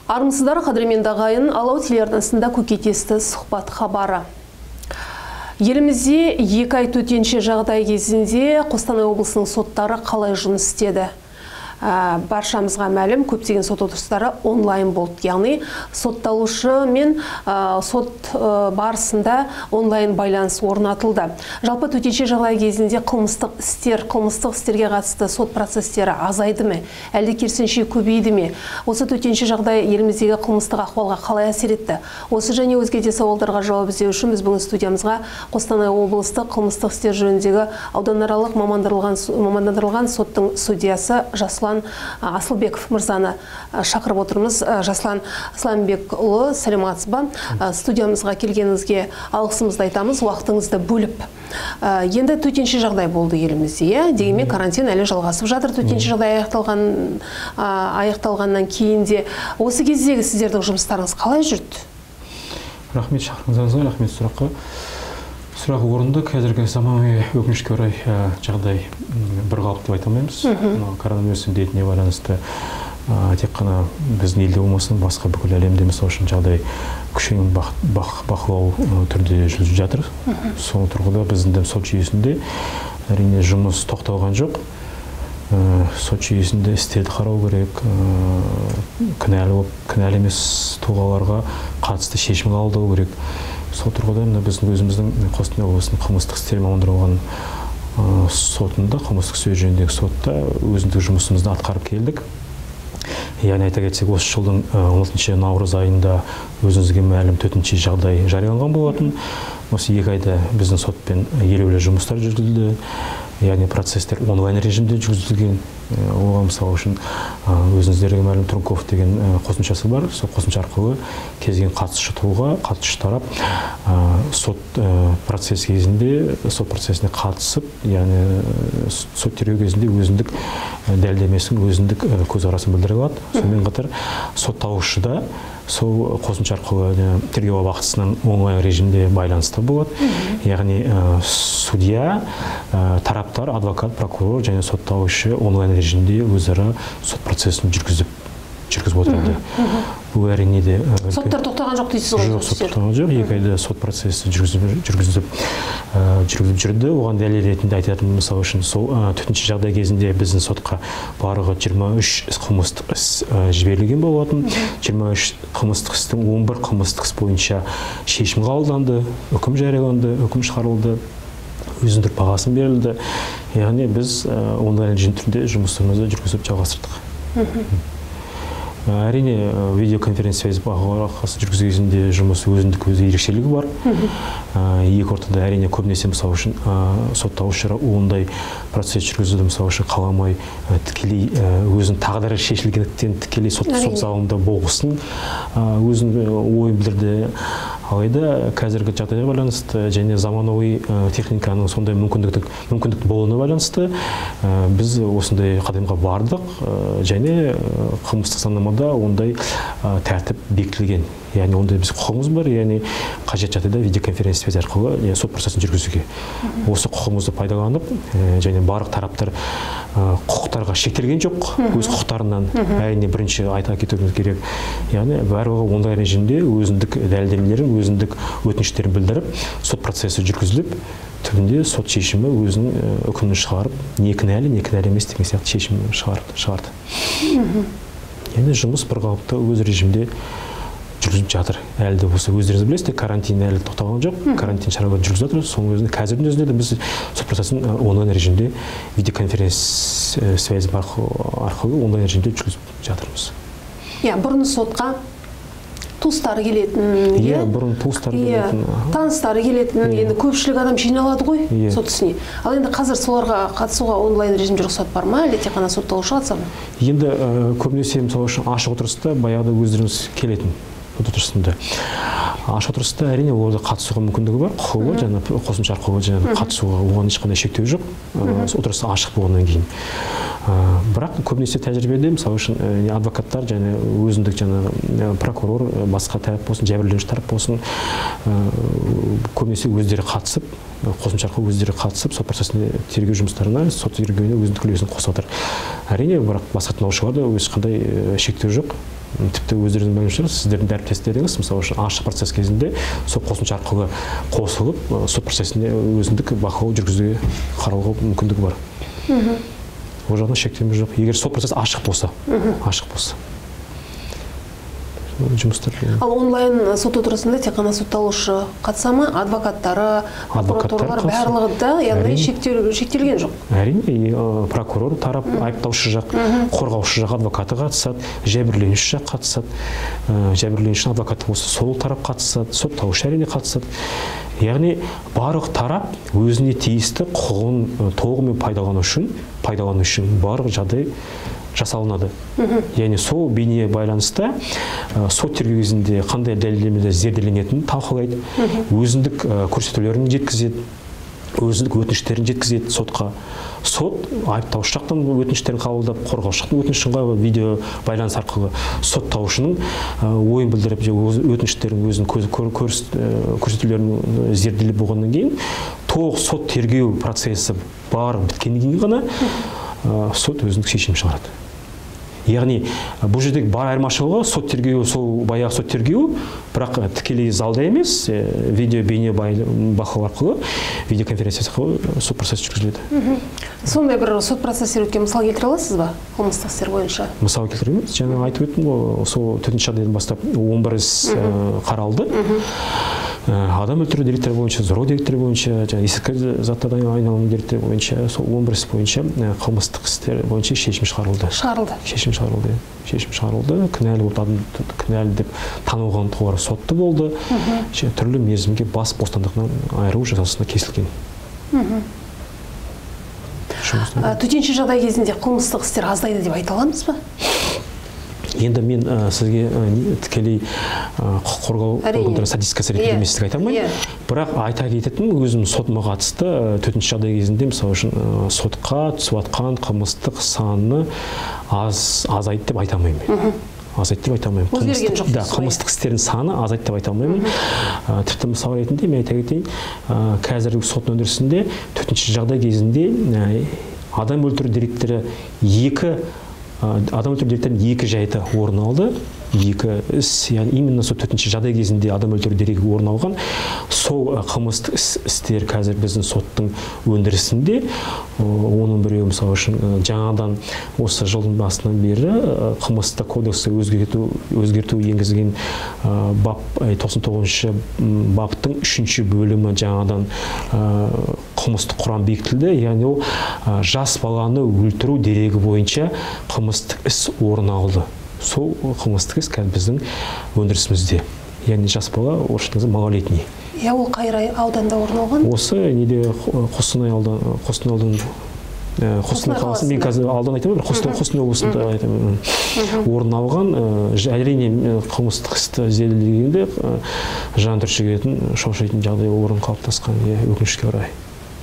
Армысыздар, қадірменді ағайын, Алау телеарнасында көкейтесті сұхбат хабары. Елімізде 2 ай төтенше жағдай кезінде Қостанай облысының соттары қалай жұмыс істеді? Баршамызға мәлім, көптеген сот отырыстары онлайн болды. Яғни сотталушы мен сот барысында онлайн байланыс орнатылды. Жалпы төтенше жағдай кезінде қылмыстық істерге қатысты сот процестері азайды ме? Әлде керісінше көбейді ме? Осы төтенше жағдай еліміздегі қылмыстық ахуалға қалай әсер етті? Осы және өзге де сауалдарға жауап іздеу үшін біз бүгін студиямызға Қостанай облыстық қылмыстық істер жөніндегі ауданаралық мамандандырылған соттың судьясы Жаслан Асылбеков мырзаны шақырып отырмыз. Жаслан Асылбекұлы, сәлеметсіз бе? Студиямызға келгеніңізге алғысымызды айтамыз, уақытыңызды бөліп. Енді төтенше жағдай болды елімізде, дегенмен карантин әлі жалғасып жатыр. Төтенше жағдай аяқталғаннан кейін де осы кездегі сіздердің жұмыстарыңыз қалай жүрді? Рахмет шақырғаныңызға, рахмет сұраққа. Сұрақ орынды. Қазіргі заманауи өкінішке орай жағдай бір қалыпты деп айта алмаймыз. Коронавирус індетіне байланысты тек қана біздің елде болмасын, басқа бүкіл әлемде мысалы үшін жағдай күшейін бақылау түрде жүргізіліп жатыр. Сол тұрғыда біздің сот жүйесінде әрине жұмыс тоқталған жоқ. Сот жүйесінде істерді қарау керек, кінәлі емес тұлғаларға қатысты шешім қабылдау керек. Сол тұрғыда біздің өзіміздің Қостанай облысының қылмыстық істер мамандандырылған сотында, қылмыстық істер жөніндегі сотта өзіндік жұмысымызды атқарып келдік. Яғни айта кетсек, осы жылдың 16 наурыз айында өзіңізге мәлім төтенше жағдай жарияланған болатын. Осы 2 айда біздің сотпен елеулі жұмыстар жүргізілді. Яғни процестер онлайн режимде жүргізілген. Оған мысалы үшін өзіңіздерге мәлім Трунков деген қосымшасы бар. Сол қосымша арқылы кез келген қатысушы тұлға, қатысушы тарап сот процесс кезінде, сот процесіне қатысып, яғни сот тергеу кезінде өзіндік дәлелдемесін, өзіндік көзқарасын білдіре алады. Сонымен қатар сотталушы да сол қосымша арқылы тергеу уақытысынан онлайн режимде байланыста болады. Яғни судья, тараптар, адвокат, прокурор және сотталушы онлайн режимде өзара сот процесін жүргізіп отырады. Бұл әрине де соттар тоқтаған жоқ дейсіз ғой? Жоқ, сот тоқтаған жоқ. 2 айда сот процесі жүргізіліп жүрді. Оған дәлел ретінде айтатын мысалы үшін сол төтенше жағдай кезінде біздің сотқа барлығы 23 қылмыстық іс жіберілген болатын. 23 қылмыстық істің 11 қылмыстық іс бойынша шешім қабылданды, үкім жарияланды, үкім шығарылды, өзіндік бағасын берілді. Яғни біз онлайн режим түрінде жұмыстарымызды жүргізіп жалғастырдық. Әрине, видеоконференция арқылы жүргізу кезінде жұмыс өзіндік ерекшелігі бар. Екі ортада әрине көбінесе мысалы үшін сотталушы ондай процесс жүргізуді мысалы үшін қаламай, тікелей өзінің тағдыры шешілгендіктен тікелей сот залында болғысын өзінің ойын білдірді. Алайда қазіргі жағдайға байланысты және заманауи техниканың сондай мүмкіндік болуына байланысты біз осындай қадамға бардық және қылмыстық заңнамада ондай тәртіп бекітілген. Яғни ондай біз құқығымыз бар, яғни қажет жағдайда видеоконференция арқылы сот процесін жүргізуге. Осы құқығымызды пайдаланып және барлық тараптар құқықтарға шектелген жоқ, өз құқықтарынан. Әрине бірінші айта кетуіміз керек. Яғни барлығы онлайн режимде өзіндік дәлелдемелерін, өзіндік өтініштерін білдіріп, сот процесі жүргізіліп, түбінде сот шешімі өзінің үкімін шығарып, не кінәлі, не кінәлі емес деген сияқты шешім шығарды. Яғни жұмыс бір қалыпты өз режимде жүргізіп жатыр. Әлі де болса өздеріңіз білесіздер, карантин әлі тоқталған жоқ. Карантин шараларын жүргізіп жатыр. Соның өзінде қазірдің өзінде де біз сот процесін онлайн режимде видеоконференция связь арқылы онлайн режимде жүргізіп жатырмыз. Бұрын сотқа туыстары келетін, бұрын туыстары келетін, таныстары келетін, енді көпшілік адам жиналады ғой сот ісіне. Ал енді қазір соларға қатысуға онлайн режимде рұқсат бар ма, әлде тек қана сотталушы қатыса ма? Енді көбінесе мысалы үшін ашық отырыста баяғыда өздеріңіз келетін отырысында. Ашық отырыста әрине оларда қатысуға мүмкіндігі бар, құқығы және қосымша арқылы қатысуға оған ешқандай шектеу жоқ. Отырыс ашық болғаннан кейін. Бірақ көбінесе тәжірибеде мысалы үшін адвокаттар және өзіндік жаңағы прокурор басқа тарап болсын, жәбірленуші тарап болсын, көбінесе өздері қатысып, қосымша арқылы өздері қатысып, сот процесінде тергеу жұмыстарына, сот тергеуіне өзіндік үлесін қосып отыр. Әрине, бірақ басқа тыңдаушыларда ешқандай шектеу жоқ. Тіпті өздеріңіздің білуіңізше, сіздердің дәріптестеріңіз, мысалы үшін ашық процесс кезінде сот қосымша арқылы қосылып, сот процесінде өзіндік бақылау жүргізуге қарауға мүмкіндігі бар. Ол жағынан шектеу жоқ. Егер сот процесс ашық болса, жұмыстар. Ал онлайн сот отырысында тек қана сотталушы қатыса ма, адвокаттары, прокурорлар барлығы да, яғни шектелген жоқ? Әрине, прокурор тарап, айыптаушы жақ, қорғаушы жақ адвокаты қатысады, жәбірленуші жақ қатысады, жәбірленушінің адвокаты болса сол тарап қатысады, сотталушы әрине қатысады. Яғни барлық тарап өзіне тиісті құқығын толығымен пайдалану үшін барлық жағдай жасалынады. Яғни сол бейне байланыста сот тергеу кезінде қандай дәлелдемелер зерделенетінін талқылайды, өзіндік көрсетулерін жеткізеді, өзіндік өтініштерін жеткізеді сотқа. Сот айыптаушы жақтан өтініштерін қабылдап, қорғаушы жақтан өтінішін видео байланыс арқылы сотталушының ойын білдіріп, өтініштерін өзінің көрсетулерін зерделеп болғаннан кейін, толық сот тергеу процесі бар біткеннен кейін ғана сот өзіндік шешім шығарады. Яғни бұл жердегі бар айырмашылығы сот тергеуі, сол баяғы сот тергеуі, бірақ тікелей залда емес, видео бейне бақылау арқылы, видеоконференция арқылы сот процесі жүргізіледі. Сондай бір сот процестер өткен мысал келтіре аласыз ба, қылмыстық істер бойынша? Мысал келтіреміз. Жаңа айтып өттім ғой, сол төтенше жағдайдан бастап 11 іс қаралды. Адам өлтіру деректері бойынша, зорлау деректері бойынша, есірткі заттардан айналым деректері бойынша, сол 11 іс бойынша қылмыстық істер бойынша шешім шығарылды. Шешім шығарылды. Кінәлі болды, адам кінәлі деп танылған тұлғалар сотты болды. Түрлі мерзімге бас бостандығынан айыру жазасына кесілген. Төтенше жағдай кезінде қылмыстық істер аздайды деп айта аламыз ба? Енді мен сізге тікелей құқық қорғау органдары статистикасы ретінде еместік айта алмаймын. Бірақ айта кететін өзім сотыма қатысты төтенше жағдай кезінде мысалы үшін сотқа түсіп жатқан қылмыстық саны азайды деп айта алмаймын. Азайды деп айта алмаймын. Өзгерген жоқ. Қылмыстық істердің саны азайды деп айта алмаймын. Тіпті мысал ретінде мен айта кетейін, қазіргі сот өндірісінде төтенше жағдай кезінде адам өлтіру деректері адам өлтіру деректерінің 2 жайты орын алды. 2 іс, яғни именно сол төтенше жағдай кезінде адам өлтіру дерегі орын алған. Сол қылмыстық істер қазір біздің соттың өндірісінде, оның біреуі мысалы үшін жаңадан осы жылдың басынан бері қылмыстық кодексті өзгерту енгізген бап 99-шы баптың 3-ші бөлімі жаңадан қылмыстық құрам бекітілді. Яғни ол жас баланы өлтіру дерегі бойынша қылмыстық іс орын алды. Сол қылмыстық іс қазір біздің өндірісімізде. Яғни жас бала орысшасында малолетний. Ол қай ауданда орын алған? Осы неде Қостанай қаласы, мен қазір аудан айтамын, Қостанай облысында айтамын, орын алған. Әрине қылмыстық істі зерделегенде жан түршігетін, шошайтын жағдай орын қалыптасқан, өкінішке орай.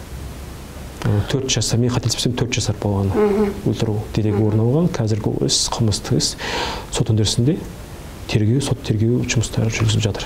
4 жасар, мен қателеспесем 4 жасар баланы өлтіру дерегі орын алған. Қазіргі іс, қылмыстық іс сот өндірісінде сот тергеу жұмыстары жүргізіліп жатыр.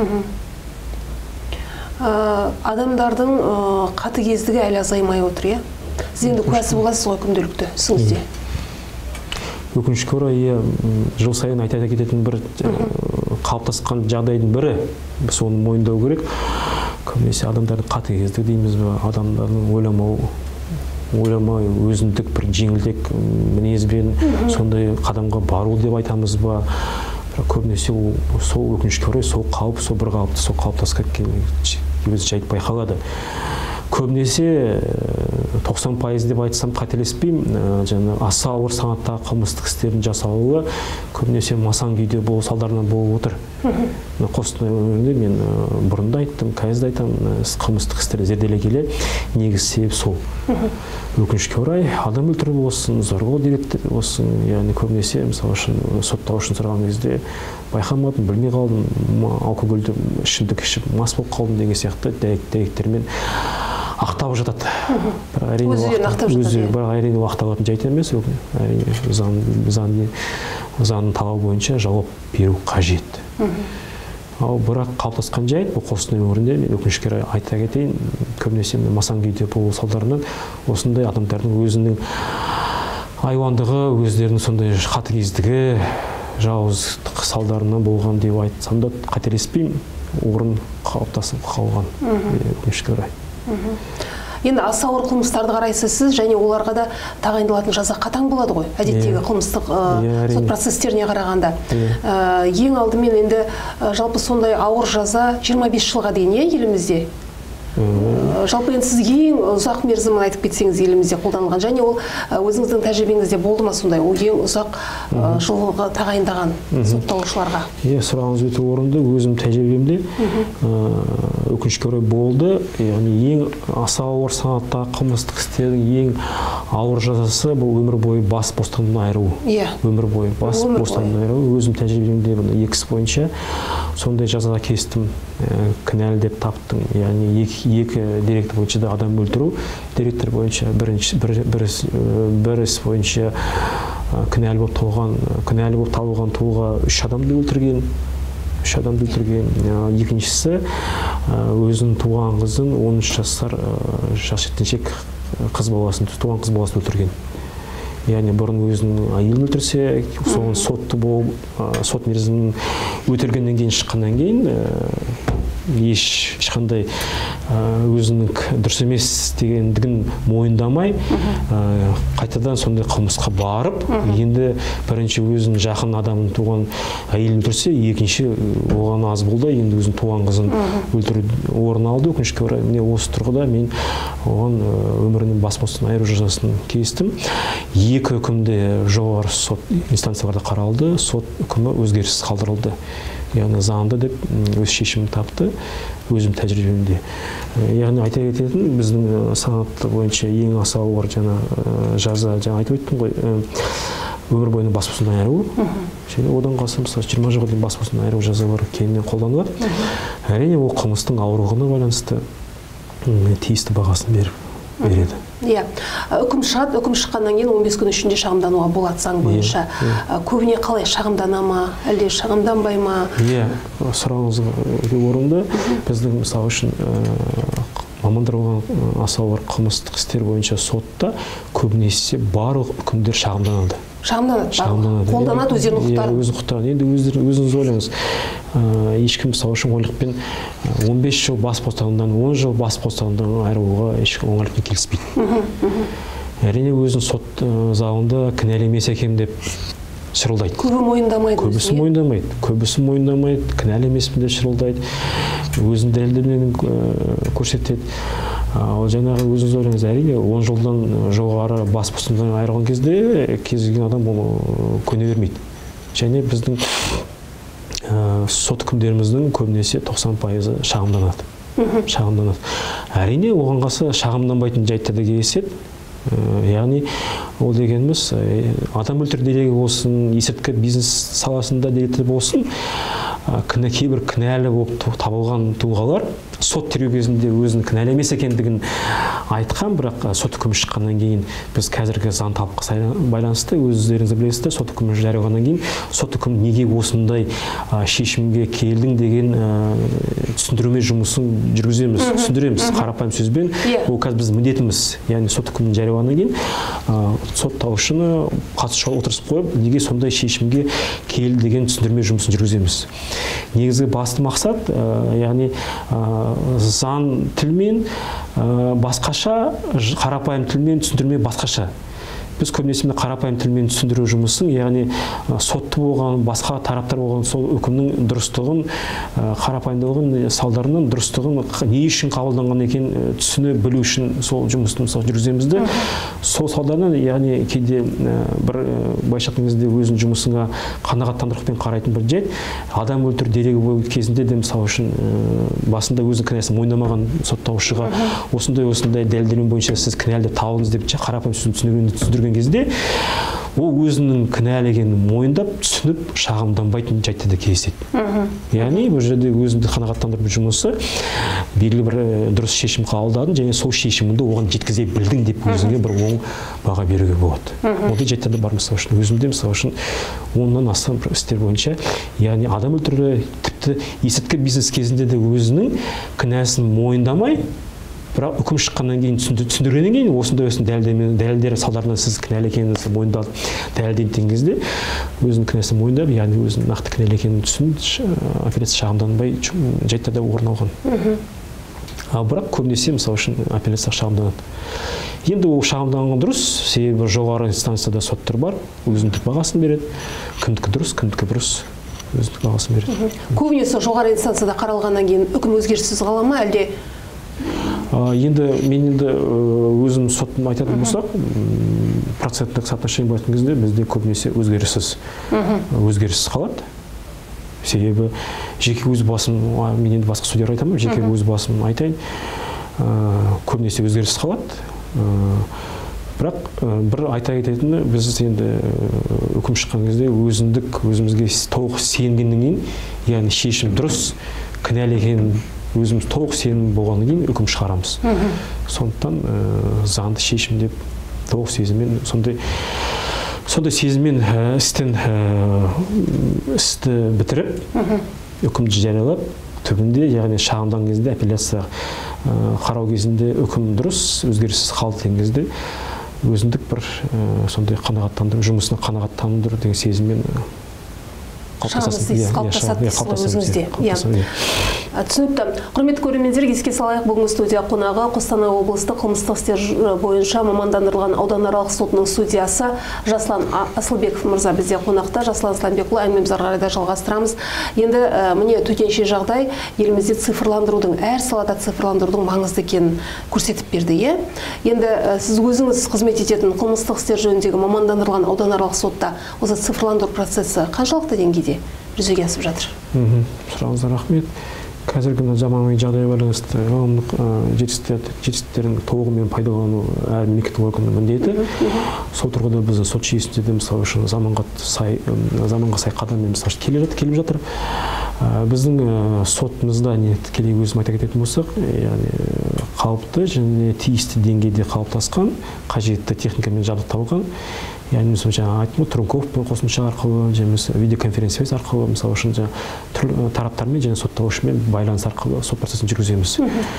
Адамдардың қатыгездігі әлі азаймай отыр, сіз енді куәсі боласыз ғой күнделікті ісіңізде? Өкінішке орай, жыл сайын айта кететін бір қалыптасқан жағдайдың бірі, біз оны мойындау керек. Көбінесе адамдардың қатыгездігі дейміз бе, адамдардың ойламай өзіндік бір жеңілдек мінезбен сондай қадамға бару деп айтамыз ба. Көбінесе сол өкінішке орай сол қалып, сол бір қалыпты, сол қалыптасқан өзі жайт байқалады. Көбінесе 90% деп айтсам қателеспеймін, аса ауыр санаттағы қылмыстық істердің жасалуы көбінесе масаң күйде болу салдарынан болып отыр. Қостанай өңірінде мен бұрында айттым, қазір де айтамын, қылмыстық істерді зерделей келе негізгі себеп сол. Өкінішке орай, адам өлтіру болсын, зорлау деректері болсын, яғни көбінесе мысалы үшін сотталушыны сұраған кезде байқамадым, білмей қалдым, алкогольді ішімдік ішіп мас болып қалдым деген сияқты дәйектермен ақтап жатады. Өздері бірақ әрине ақталатын жайт емес. Заңның талабы бойынша жауап беру қажет. Ал бірақ қалыптасқан жайт, бұл Қостанай өңірінде мен өкінішке орай айта кетейін, көбінесе масан күйде болу салдарынан осындай адамдардың өзінің айуандығы, өздерінің сондай қатыгездігі, жауыздық салдарынан болған деп айтсам да қателеспеймін, орын қалыптасып қалған, өкінішке орай. Енді аса ауыр қылмыстарды қарайсыз сіз, және оларға да тағайындалатын жаза қатаң болады ғой, әдеттегі қылмыстық сот процестеріне қарағанда. Ең алдымен енді жалпы сондай ауыр жаза 25 жылға дейін елімізде. Жалпы енді сіз ең ұзақ мерзімін айтып кетсеңіз елімізде қолданылған, және ол өзіңіздің тәжірибеңізде болды ма сондай, ол ең ұзақ жылғы тағайындаған сотталушыларға? Сұрағыңыз өте орынды. Өзім тәжірибемде өкінішке орай болды. Яғни ең аса ауыр санаттағы қылмыстық істердің ең ауыр жазасы бұл өмір бойы бас бостандығынан айыру. Өмір бойы бас бостандығынан айыру. Өзім тәжірибемде 2 іс бойынша сондай жазаға кестім, кінәлі деп таптым. Яғни 2 дерек бойынша да адам өлтіру, деректер бойынша бір іс бойынша кінәлі болып табылған тұлға 3 адамды өлтірген. Екіншісі өзінің туған қызын 13 жасар жас жеткіншек туған қыз баласын өлтірген. Яғни бұрын өзінің әйелін өлтірсе, соған сот мерзімін өтелгеннен кейін шыққаннан кейін ешқандай өзінің дұрыс емес дегендігін мойындамай қайтадан сондай қылмысқа барып, енді бірінші өзінің жақын адамын туған әйелін өлтірсе, екінші оған аз болды, енді өзінің туған қызын өлтіру орын алды. Өкінішке орай, міне осы тұрғыда мен оған өмірінің бас бостандығынан айыру жазасын кестім. 2 үкімде жоғары сот инстанцияларда қаралды, сот үкімі өзгеріссіз қалдырылды. Яғни заңды деп өз шешімін тапты, өзім тәжірибемде. Яғни айта кететін, біздің санат бойынша ең аса ауыр жаза, айтып өттім ғой, өмір бойына бас бостандығынан айыру. Одан қалса, мысалы 20 жылға дейін бас бостандығынан айыру жазалары кеңінен қолданылады. Әрине ол қылмыстың ауырлығына байланысты тиісті бағасын береді. Үкім шығады, үкім шыққаннан кейін 15 күн ішінде шағымдануға болады заң бойынша. Көбіне қалай, шағымдана ма, әлде шағымданбай ма? Сұрағыңыз орынды. Біздің мысалы үшін мамандандырылған аса ауыр қылмыстық істер бойынша сотта көбінесе барлық үкімдер шағымданады. Шағымданады, қолданады өздерінің құқықтарын. Өзінің құқықтарын. Енді өзіңіз ойлаңыз, ешкім мысалы үшін оңайлықпен 15 жыл бас бостандығынан 10 жыл бас бостандығынан айыруға ешкім оңайлықпен келіспейді. Әрине өзінің сот залында кінәлі емес екенмін деп шырылдайды. Көбісі мойындамайды, кінәлі емеспін деп шырылдайды, өзінің дәлелдермен көрсетеді. Ал жаңағы өзіңіз ойлаңыз, әрине 10 жылдан жоғары бас бостандығынан айырылған кезде кез келген адам көне бермейді. Және біздің сот үкімдеріміздің көбінесе 90% шағымданады. Әрине оған қоса шағымданбайтын жайттар да кездеседі. Яғни ол дегеніміз адам өлтіру дерегі болсын, есірткі бизнес саласында деректер болсын, кейбір кінәлі болып табылған тұлғалар сот тергеу кезінде өзінің кінәлі емес екендігін айтқан, бірақ сот үкімі шыққаннан кейін біз қазіргі заң талапқа байланысты өздеріңіз білесіздер, сот үкімі жарияланғаннан кейін сот үкімі неге осындай шешімге келдің деген түсіндіруме жұмысын жүргіземіз, түсіндіреміз қарапайым сөзбен. Ол қазір біздің міндетіміз. Яғни сот үкімін жарияланғаннан кейін сотталушыны қатысушыға отырғызып қойып, неге сондай шешімге келді деген түсіндірме жұмысын жүргіземіз. Негізгі басты мақсат, яғни заң тілмен басқаша, қарапайым тілмен түсіндірме басқаша. Біз көбінесе қарапайым тілмен түсіндіру жұмысын, яғни сотты болған, басқа тараптар болған сол үкімнің дұрыстығын, қарапайымдылығын, салдарынан дұрыстығын не үшін қабылданған екен түсіне білу үшін сол жұмысты жүргіземізді. Сол салдарынан, яғни кейде бір былайша айтқан кезде өзінің жұмысыңа қанағаттандырықпен қарайтын бір жайт, адам өлтіру дерегі кезінде де мысалы үшін басында өзінің кінәсін мойындамаған сотталушыға осындай дәлелдермен бойынша сіз кінәлі деп табылдыңыз деп қарапайым сөзін түсіндірген кезде ол өзінің кінәлі екенін мойындап түсініп шағымданбайтын жайтта да кездеседі. Яғни бұл жерде өзіңді қанағаттандыру жұмысы белгілі бір дұрыс шешім қабылдадың және сол шешіміңді оған жеткізе білдің деп өзіңе бір оң баға беруге болады. Ондай жайттар да бар. Мысалы үшін өзімде мысалы үшін 10-нан астам істер бойынша, яғни адам өлтіру, тіпті есірткі бизнес кезінде де өзінің кінәсін мойындамай, бірақ үкім шыққаннан кейін түсіндіргеннен кейін осындай дәлелдер салдарынан сіз кінәлі екеніңізді мойындалып дәлелдеген кезде өзінің кінәсін мойындап, яғни өзінің нақты кінәлі екенін түсініп апелляция шағымданбай жайттар да орын алған. Ал бірақ көбінесе мысалы үшін апелляция шағымданады. Енді ол шағымданған дұрыс, себебі жоғары инстанцияда соттар бар, өзіндік бағасын береді. Кімдікі дұрыс, кімдікі бұрыс, өзіндік бағасын береді. Көбінесе жоғары инстанцияда қаралғаннан кейін үкім өзгеріссіз қала ма, әлде? Енді мен өзім сотым айтатын болсақ, проценттік соотношение болатын кезде бізде көбінесе өзгеріссіз қалады. Себебі жеке өз басым, мен енді басқа судьялар айтамын, жеке өз басым айтайын, көбінесе өзгеріссіз қалады. Бірақ бір айта кететіні, біз енді үкім шыққан кезде өзімізге толық сенгеннен кейін, яғни шешім дұрыс, кінәлі екенін өзіміз толық сенім болғаннан кейін үкім шығарамыз. Сондықтан заңды шешім деп толық сезіммен, сондай сезіммен істі бітіріп, үкімді жариялап, түбінде, яғни шағымданған кезде апелляция қарау кезінде үкім дұрыс, өзгеріссіз қалды деген кезде өзіндік бір сондай қанағаттандыру, жұмысына қанағаттандыру деген сезіммен қалыптасады өзіңізде. Түсінікті. Құрметті көрермендер, еске салайық, бүгінгі студия қонағы Қостанай облыстық қылмыстық істер бойынша мамандандырылған ауданаралық сотының судьясы Жаслан Асылбеков мырза бізде қонақта. Жаслан Асылбекұлы, әңгімемізді ары қарай да жалғастырамыз. Енді міне төтенше жағдай елімізде цифрландырудың, әр салада цифрландырудың маңызды екенін көрсетіп берді. Енді сіз өзіңіз қызмет ететін қылмыстық істер жөніндегі мамандандырылған ауданаралық сотта осы цифрландыру процесі қаншалықты деңгейде жүзеге асып жатыр? Сұрағыңызға рахмет. Қазіргі заманауи жағдайға байланысты ғылымдық жетістіктерін толығымен пайдалану әр мемлекеттік органның міндеті. Сол тұрғыда біз сот жүйесінде де мысалы үшін заманға сай қадаммен келіп жатыр. Біздің сотымызда тікелей өзім айта кететін болсақ, қалыпты және тиісті деңгейде қалыптасқан, қажетті техникамен жабдықталған, яғни мысалы жаңа айттым ғой, Трунков қосымша арқылы, видеоконференция арқылы, мысалы үшін тараптармен және сотталушымен байланыс арқылы сот процесін жүргіземіз.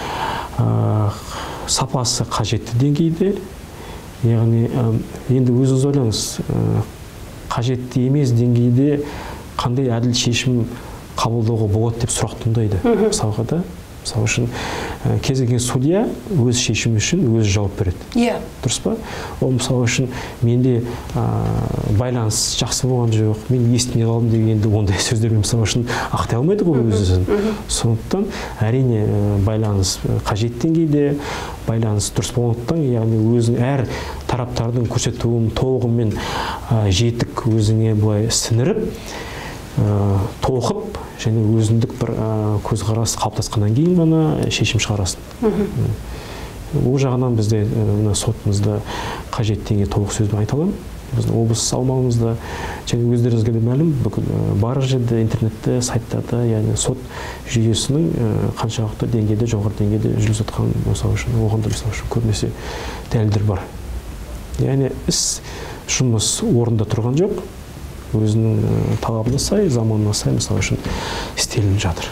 Сапасы қажетті деңгейде, яғни енді өзіңіз ойлаңыз, қажетті емес деңгейде қандай әділ шешім қабылдауға болады деп сұрақ туындайды. Мысалға да, мысалы үшін кез келген судья өз шешімі үшін өзі жауап береді. Дұрыс па? Ол мысалы үшін менде байланыс жақсы болған жоқ, мен естімей қалдым дегенде ондай сөздермен мысалы үшін ақтай алмайды ғой өзін. Сондықтан әрине байланыс қажет деңгейде, байланыс дұрыс болғандықтан, яғни өзің әр тараптардың көрсетуін толығымен жетік өзіңе былай сіңіріп, тоқып және өзіндік бір көзқарас қалыптасқаннан кейін ғана шешім шығарасың. Ол жағынан бізде сотымызда қажет деңгей толық сөзбен айта аламын. Біздің облыс аумағымызда және өздеріңізге де мәлім, бар жерде интернетте, сайттарда, яғни сот жүйесінің қаншалықты деңгейде, жоғары деңгейде жүргізіліп жатқан, мысалы үшін оған да мысалы үшін көбінесе дәлелдер бар. Яғни іс жұмыс орында тұрған жоқ, өзінің талабына сай, заманына сай, мысалы үшін істелініп жатыр.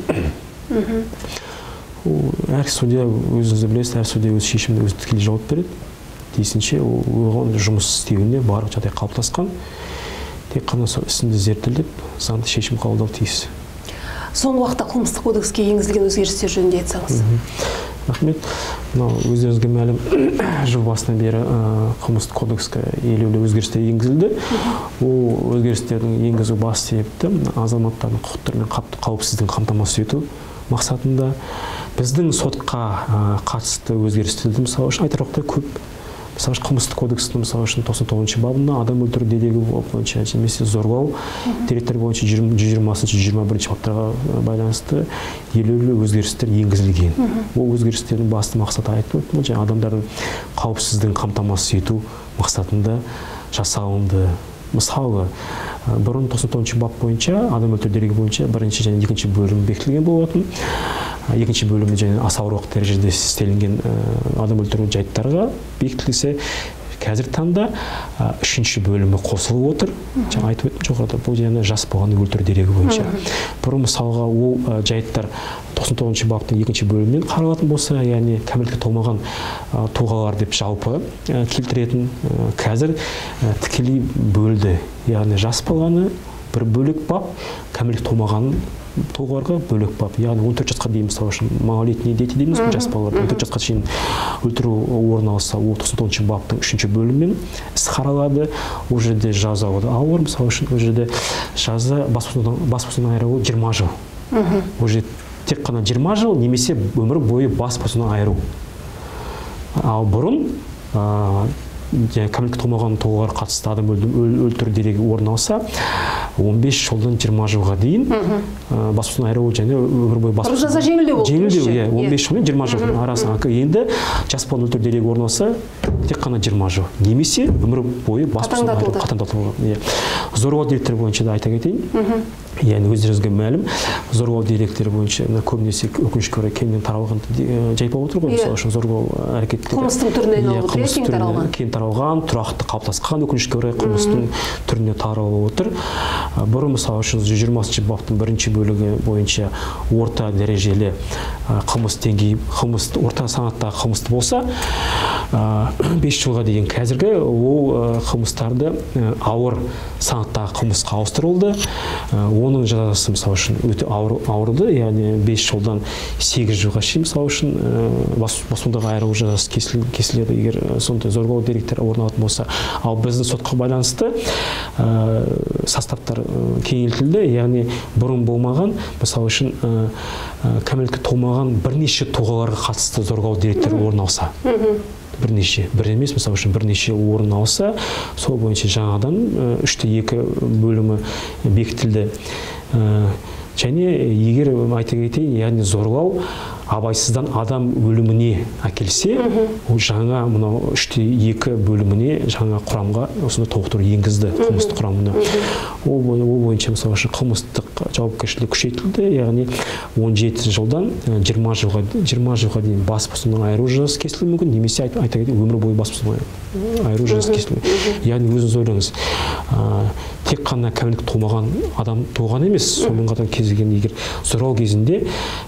Әр судья, өзіңізді білесіз, әр судья өз шешімді өзі тікелей жауап береді. Тиісінше оған жұмыс істеуіне барлық жағдай қалыптасқан. Тек қана сол ісінде зерттеліп, заңды шешім қабылдау тиіс. Соңғы уақытта қылмыстық кодекске енгізілген өзгерістер жөнінде айтсаңыз. Рахмет. Өздеріңізге мәлім, жыл басынан бері қылмыстық кодекске елеулі өзгерістер енгізілді. Ол өзгерістердің енгізу басты себепті азаматтардың құқықтары мен қауіпсіздігін қамтамасыз ету мақсатында біздің сотқа қатысты өзгерістерді мысалы үшін айтарлықтай көп. Мысалы үшін қылмыстық кодекстің мысалы үшін 99-шы бабында адам өлтіру дерегі бойынша немесе зорлау деректері бойынша 120-121 баптарға байланысты елеулі өзгерістер енгізілген. Ол өзгерістердің басты мақсаты айтып өттім, адамдардың қауіпсіздігін қамтамасыз ету мақсатында жасалынды. Мысалы, бұрын 99 бап бойынша, адам өлтіру дерегі бойынша бірінші және екінші бөлім бекітілген болатын. Екінші бөлімде және аса ауырлық дәрежеде істелінген адам өлтіру жайттарға бекітілсе, қазір таңда үшінші бөлімі қосылып отыр. Жаңа айтып өттім жоғарыда, бұл және жас болғанды өлтіру дерегі бойынша. Бұрын мысалға ол жайттар 99 баптың екінші бөлімінен қаралатын болса, яғни кәмелетке толмаған тұлғалар деп жалпы келтіретін, қазір тікелей бөлді. Яғни жас болғаны бір бөлек бап, кәмелетке толмаған тұлғаларға бөлек бап. Яғни 14 жасқа дейін мысалы үшін малолетний дети дейміз, жас балалар 14 жасқа шейін өлтіру орын алса, ол 99 баптың 3-ші бөлімімен іс қаралады. Ол жерде жаза ауыр, мысалы үшін ол жерде жаза бас бостандығынан айыру 20 жыл. Ол жерде тек қана 20 жыл немесе өмір бойы бас бостандығынан айыру. Ал бұрын кәмелетке толмаған тұлғаларға қатысты адам өлтіру дерегі орын алса, 15 жылдан 20 жылға дейін бас бостандығынан айыру және өмір бойы бас жаза жеңілдеу болды. Жеңілдеу, 15 жыл мен 20 жыл арасында. Енді жас баланы өлтіру дерегі орын алса, тек қана 20 жыл немесе өмір бойы бас бостандығынан айыру қатаңдатылды. Зорлау деректері бойынша да айта кетейін. Яғни өздеріңізге мәлім, зорлау деректері бойынша көбінесе өкінішке орай кеңінен таралған жайып отыр ғой, мысалы үшін зорлау әрекеттері қылмыстың түріне айналып кең таралған, тұрақты қалыптасқан өкінішке орай қылмыстың түріне таралып отыр. Бұрын мысалы үшін 120 баптың 1-ші бөлігі бойынша орта дәрежелі қылмыс деңгейі, орта санаттағы қылмысты болса, 5 жылға дейін қазіргі ол қылмыстарды ауыр санаттағы қылмысқа ауыстырылды. Оның жазасы мысалы үшін өте ауырды, яғни 5 жылдан 8 жылға шейін мысалы үшін бас бостандығынан айыру жазасы кесіледі, егер сондай зорлау деректері орын алатын болса. Ал біздің сотқа байланысты составтар кеңейтілді, яғни бұрын болмаған, мысалы үшін кәмелетке толмаған бірнеше тұлғаларға қатысты зорлау деректері орын алса, бір емес, мысалы үшін бірнеше орын алса, сол бойынша жаңадан 3/2 бөлімі бекітілді. Және егер айта кетейін, яғни зорлау абайсыздан адам өліміне әкелсе, ол жаңа мынау 3/2 бөліміне жаңа құрамға осында толықтыру енгізді қылмыстық құрамына. Ол бойынша мысалы үшін қылмыстық жауапкершілік күшейтілді, яғни 17 жылдан 20 жылға дейін бас бостандығынан айыру жазасы кесілуі мүмкін, немесе айта кетейін, өмір бойы бас бостандығынан айыру жазасы кесілуі. Яғни өзіңіз ойлаңыз, тек қана кәмелетке толмаған адам туған емес, сонымен қатар кез келген егер зорлау кезінде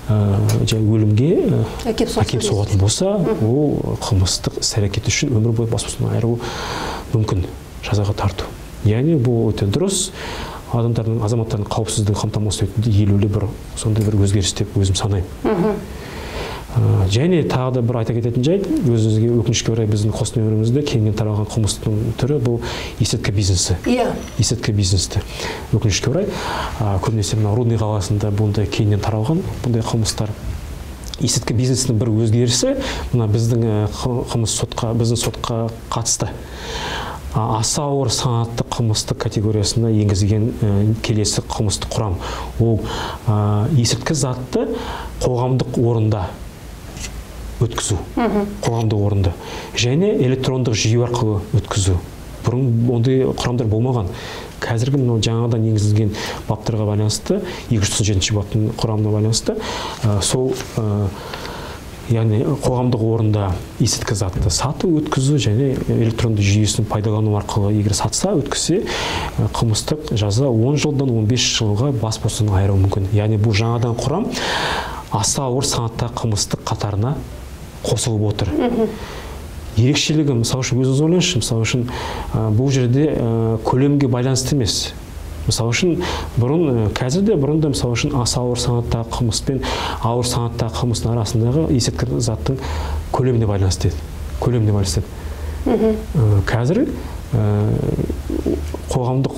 өлімге әкеп соғатын болса, ол қылмыстық іс-әрекет үшін өмір бойы бас бостандығынан айыру мүмкін, жазаға тарту. Яғни бұл өте дұрыс, адамдардың, азаматтардың қауіпсіздігін қамтамасыз етуде елеулі бір сондай бір өзгеріс деп өзім санаймын. Және тағы да бір айта кететін жайт, өзіңізге өкінішке орай біздің қостанай өңірімізде кеңінен таралған қылмыстың түрі бұл есірткі бизнесі. Есірткі бизнесі. Өкінішке орай, көбінесе мына Рудный қаласында бұндай кеңінен таралған бұндай қылмыстар. Есірткі бизнесінің бір өзгерісі, мына біздің сотқа қатысты. Аса ауыр санатты қылмыстық категориясына енгізген келесі қылмыстық құрам. Ол есірткі затты қоғамдық орында өткізу, қоғамдық орында. Және электрондық жүйе арқылы өткізу. Бұрын ондай құрамдар болмаған. Қазіргі жаңадан енгізілген баптарға байланысты, 237 баптың құрамына байланысты, сол яғни қоғамдық орында есірткі затты сату, өткізу және электронды жүйесін пайдалану арқылы егер сатса, өткізсе, қылмыстық жаза 10 жылдан 15 жылға бас бостандығынан айыру мүмкін. Яғни бұл жаңадан құрам аса ауыр санатта қылмыстық қатарына қосылып отыр. Ерекшелігі, мысалы үшін өзіңіз ойлаңызшы, мысалы үшін бұл жерде көлемге байланысты емес. Мысалы үшін қазірде бұрында мысалы үшін аса ауыр санаттағы қылмыс пен ауыр санаттағы қылмыстың арасындағы есірткі заттың көлеміне байланысты еді. Қазір қоғамдық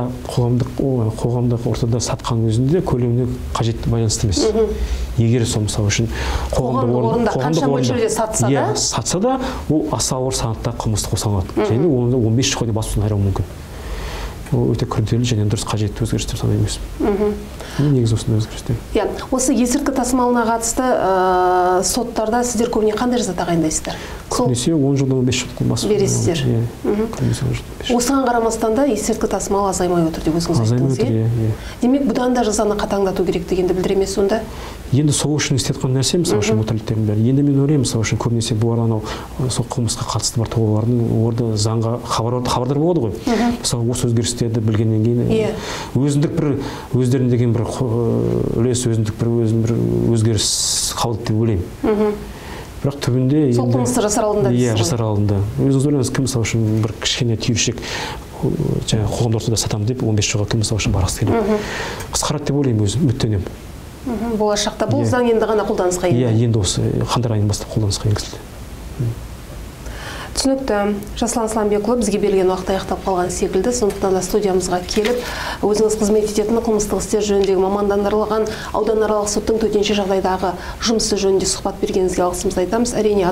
ортада сатқан өзінде көлеміне қажетті байланысты емес. Егер сол мысалы үшін қоғамдық орында қанша мөлшерде сатса да, ол аса ауыр санаттағы қылмысты қоса алады. Және оны 15 жылға дейін бас бостандығынан айыру мүмкін. Ол өте күрделі және дұрыс қажетті өзгеріс деп санаймын. Негізі осындай өзгерістер. Осы есірткі тасымалына қатысты соттарда сіздер көбіне қандай жаза тағайындайсыздар? көбінесе 10 жылдан 15 жыл бересіздер. Осыған қарамастан да есірткі тасымалы азаймай отыр деп өзіңіз айттыңыз, иә? Демек, бұдан да жазаны қатаңдату керек дегенді білдіре ме сонда? Енді сол үшін істеп жатқан нәрсе, мысалы үшін бұл тірліктердің бәрі. Енді мен ойлаймын, мысалы үшін көбінесе бұл анау сол қылмысқа қатысты бар тұлғалардың орда заңға хабардар болады ғой. Мысалы осы өзгерістерді білгеннен кейін өзіндік бір өздеріне деген бір үлес, өзіндік бір өзгеріс қабылдады деп ойлаймын. Бірақ түбінде сол қылмысты жасар алдында дейсіз ғой? Иә, жасар алдында. Өзіңіз ойлаңыз, кім мысалы үшін бір кішкене түйіршік жаңағы қоғамда ортада сатамын деп 15 жылға кім мысалы үшін барғысы келеді. Қысқарады деп ойлаймын, өзім үміттенемін. Болашақта бұл заң енді ғана қолданысқа енді? Иә, енді осы қаңтар айынан бастап қолданысқа енгізілді. Түсінікті. Жасұлан Сламбекұлы, бізге берілген уақыт аяқтап қалған секілді. Сондықтан да студиямызға келіп, өзіңіз қызмет ететін қылмыстық істер жөніндегі мамандандырылған ауданаралық соттың төтенше жағдайдағы жұмысы жөнінде сұхбат бергеніңізге алғысымызды айтамыз. Әрине,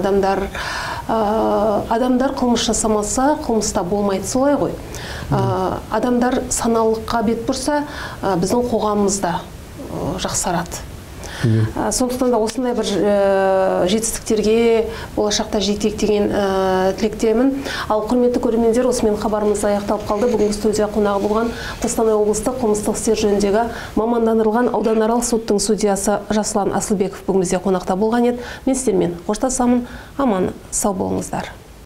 адамдар қылмыс жасамаса, қылмыста болмайды, солай ғой. Адамдар саналылыққа бет бұрса, біздің қоғамымызда жақсарады. Сондықтан да осындай бір жетістіктерге болашақта жетейік деген тілектемін. Ал құрметті көрермендер, осымен хабарымыз аяқталып қалды. Бүгінгі студия қонағы болған Қостанай облыстық қылмыстық істер жөніндегі мамандандырылған ауданаралық соттың судьясы Жасұлан Асылбеков бүгін бізде қонақта болған еді. Мен сіздермен қоштасамын. Аман сау болыңыздар.